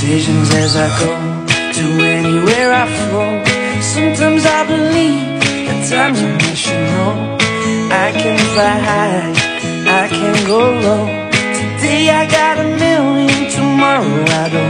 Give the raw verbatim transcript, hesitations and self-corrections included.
decisions as I go to anywhere I flow. Sometimes I believe, at times I wish you know I can fly high, I can go low. Today I got a million, tomorrow I don't